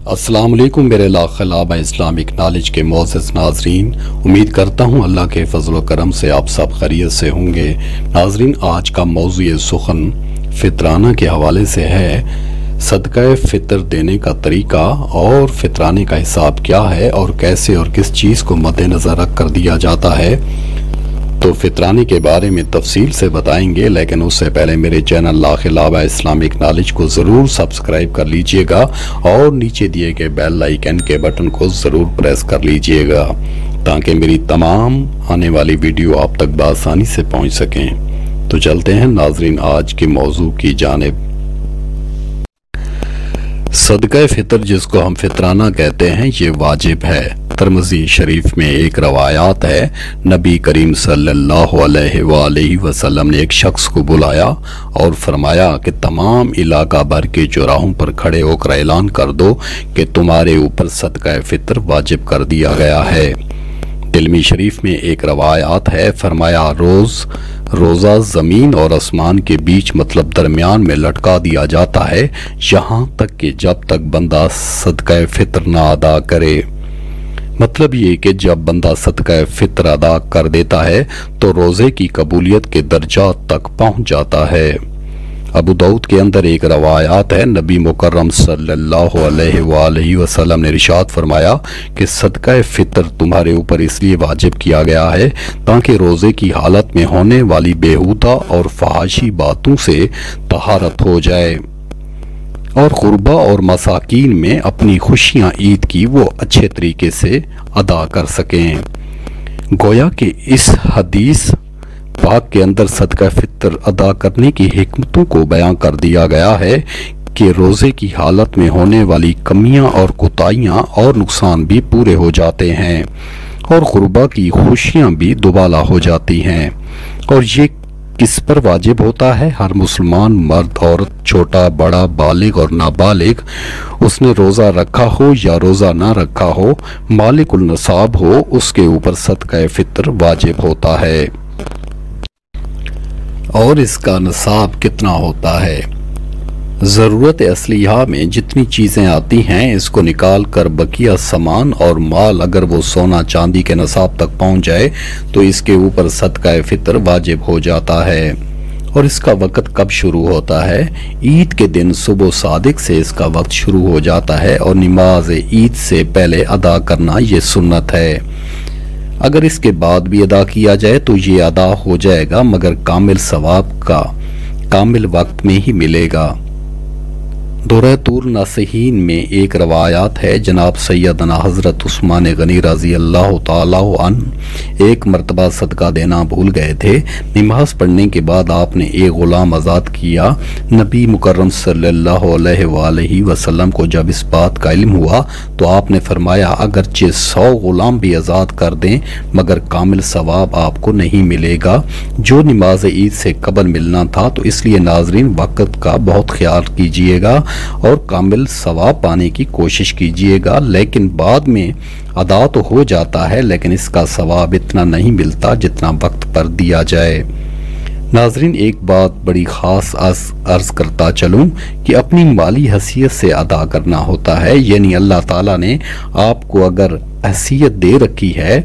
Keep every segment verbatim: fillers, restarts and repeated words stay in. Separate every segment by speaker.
Speaker 1: السلام علیکم میرے لاخلابہ اسلامک نالج کے معزز ناظرین، امید کرتا ہوں اللہ کے فضل و کرم سے آپ سب خیریت سے ہوں گے۔ ناظرین، آج کا موضوع سخن فطرانہ کے حوالے سے ہے۔ صدقہ فطر دینے کا طریقہ اور فطرانے کا حساب کیا ہے اور کیسے اور کس چیز کو مد نظر رکھ کر دیا جاتا ہے، تو فطرانے کے بارے میں تفصیل سے بتائیں گے، لیکن اس سے پہلے میرے چینل لاخلابہ اسلامک نالج کو ضرور سبسکرائب کر لیجئے گا اور نیچے دیے گئے بیل آئیکن کے بٹن کو ضرور پریس کر لیجئے گا تاکہ میری تمام آنے والی ویڈیو آپ تک بآسانی سے پہنچ سکیں۔ تو چلتے ہیں ناظرین آج کے موضوع کی جانب۔ صدقہ فطر جس کو ہم فطرانہ کہتے ہیں، یہ واجب ہے۔ ترمذی شریف میں ایک روایات ہے، نبی کریم صلی اللہ علیہ وآلہ وسلم نے ایک شخص کو بلایا اور فرمایا کہ تمام علاقہ بھر کے چوراہوں پر کھڑے ہو کر اعلان کر دو کہ تمہارے اوپر صدقہ فطر واجب کر دیا گیا ہے۔ ترمذی شریف میں ایک روایات ہے، فرمایا روز روزہ زمین اور آسمان کے بیچ مطلب درمیان میں لٹکا دیا جاتا ہے، یہاں تک کہ جب تک بندہ صدقہ فطر نہ ادا کرے۔ مطلب یہ کہ جب بندہ صدقہ فطر ادا کر دیتا ہے تو روزے کی قبولیت کے درجات تک پہنچ جاتا ہے۔ ابو داؤد کے اندر ایک روایات ہے، نبی مکرم صلی اللہ علیہ وآلہ وسلم نے ارشاد فرمایا کہ صدقہ فطر تمہارے اوپر اس لیے واجب کیا گیا ہے تاکہ روزے کی حالت میں ہونے والی بیہودہ اور فحاشی باتوں سے طہارت ہو جائے اور غربا اور مساکین میں اپنی خوشیاں عید کی وہ اچھے طریقے سے ادا کر سکیں۔ گویا کہ اس حدیث پاک کے اندر صدقہ فطر ادا کرنے کی حکمتوں کو بیان کر دیا گیا ہے کہ روزے کی حالت میں ہونے والی کمیاں اور کوتاہیاں اور نقصان بھی پورے ہو جاتے ہیں اور غربا کی خوشیاں بھی دوبالا ہو جاتی ہیں۔ اور یہ کس پر واجب ہوتا ہے؟ ہر مسلمان مرد عورت، چھوٹا بڑا، بالغ اور نابالغ، اس نے روزہ رکھا ہو یا روزہ نہ رکھا ہو، مالک النصاب ہو، اس کے اوپر صدقہ فطر واجب ہوتا ہے۔ اور اس کا نصاب کتنا ہوتا ہے؟ ضرورت اصلیہ میں جتنی چیزیں آتی ہیں اس کو نکال کر بقیہ سامان اور مال اگر وہ سونا چاندی کے نصاب تک پہنچ جائے تو اس کے اوپر صدقہ فطر واجب ہو جاتا ہے۔ اور اس کا وقت کب شروع ہوتا ہے؟ عید کے دن صبح صادق سے اس کا وقت شروع ہو جاتا ہے اور نماز عید سے پہلے ادا کرنا یہ سنت ہے۔ اگر اس کے بعد بھی ادا کیا جائے تو یہ ادا ہو جائے گا، مگر کامل ثواب کا کامل وقت میں ہی ملے گا۔ دورہ طور ناسحین میں ایک روایات ہے، جناب سیدنا حضرت عثمان غنی رضی اللہ تعالیٰ عنہ ایک مرتبہ صدقہ دینا بھول گئے تھے۔ نماز پڑھنے کے بعد آپ نے ایک غلام آزاد کیا۔ نبی مکرم صلی اللہ علیہ وآلہ وسلم کو جب اس بات کا علم ہوا تو آپ نے فرمایا اگرچہ سو غلام بھی آزاد کر دیں مگر کامل ثواب آپ کو نہیں ملے گا جو نماز عید سے قبل ملنا تھا۔ تو اس لیے ناظرین وقت کا بہت خیال کیجئے گا اور کامل ثواب پانے کی کوشش کیجئے گا، لیکن بعد میں ادا تو ہو جاتا ہے لیکن اس کا ثواب اتنا نہیں ملتا جتنا وقت پر دیا جائے۔ ناظرین ایک بات بڑی خاص عرض کرتا چلوں کہ اپنی مالی حیثیت سے ادا کرنا ہوتا ہے، یعنی اللہ تعالیٰ نے آپ کو اگر حیثیت دے رکھی ہے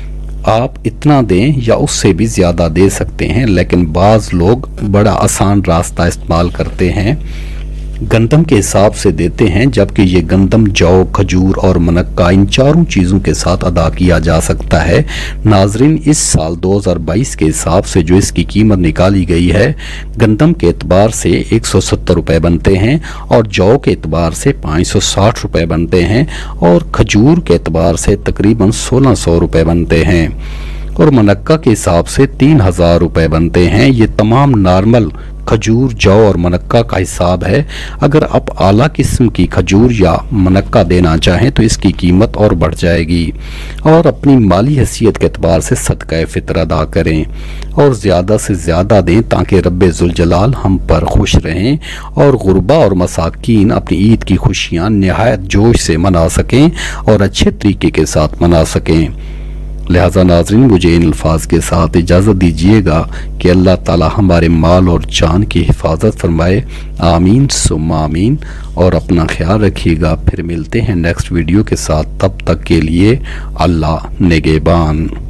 Speaker 1: آپ اتنا دیں یا اس سے بھی زیادہ دے سکتے ہیں، لیکن بعض لوگ بڑا آسان راستہ استعمال کرتے ہیں، گندم کے حساب سے دیتے ہیں، جبکہ یہ گندم، جو، کھجور اور منقہ ان چاروں چیزوں کے ساتھ ادا کیا جا سکتا ہے۔ ناظرین اس سال دو ہزار بائیس کے حساب سے جو اس کی قیمت نکالی گئی ہے، گندم کے اعتبار سے ایک سو ستر روپے بنتے ہیں اور جو کے اعتبار سے پانچ سو ساٹھ روپے بنتے ہیں اور کھجور کے اعتبار سے تقریباً سولہ سو روپے بنتے ہیں اور منقہ کے حساب سے تین ہزار روپے بنتے ہیں۔ یہ تمام نارمل کھجور، جو اور منقہ کا حساب ہے۔ اگر آپ اعلیٰ قسم کی کھجور یا منقہ دینا چاہیں تو اس کی قیمت اور بڑھ جائے گی۔ اور اپنی مالی حیثیت کے اعتبار سے صدقہ فطر ادا کریں اور زیادہ سے زیادہ دیں تاکہ رب ذوالجلال ہم پر خوش رہیں اور غربا اور مساکین اپنی عید کی خوشیاں نہایت جوش سے منا سکیں اور اچھے طریقے کے ساتھ منا سکیں۔ لہٰذا ناظرین مجھے ان الفاظ کے ساتھ اجازت دیجیے گا کہ اللہ تعالی ہمارے مال اور جان کی حفاظت فرمائے، آمین ثم آمین، اور اپنا خیال رکھیے گا۔ پھر ملتے ہیں نیکسٹ ویڈیو کے ساتھ، تب تک کے لیے اللہ نگہبان۔